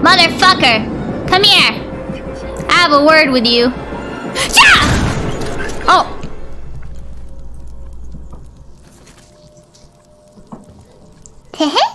Motherfucker! Come here! I have a word with you. Yeah! Oh! Heh heh.